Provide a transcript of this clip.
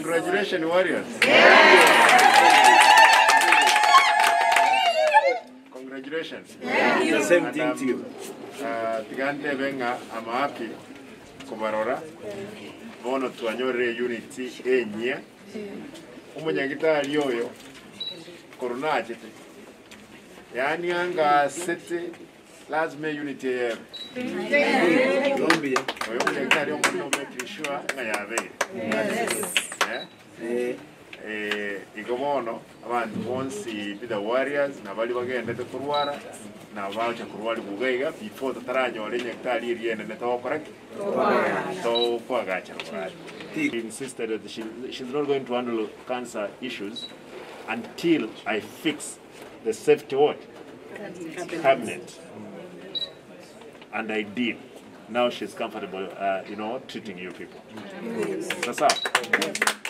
Congratulations, warriors. Congratulations. The same thing to you. Tigante benga amapi kubarora bono tuanyore unity enye umunyagitari yoyo korunaje te yani anga sete lazima unity yero Don't oyo umunyagitari omuntu make sure ngayabe ikomono abantu bonsi bida warriors nabali bagenda te kurwara na bacha kurwali bugaiga before taranyo lenyagitari iriene netawakoraki so kwa gacha kurwali. He insisted that she's not going to handle cancer issues until I fix the safety what? Cabinet. And I did. Now she's comfortable, treating you people. That's all.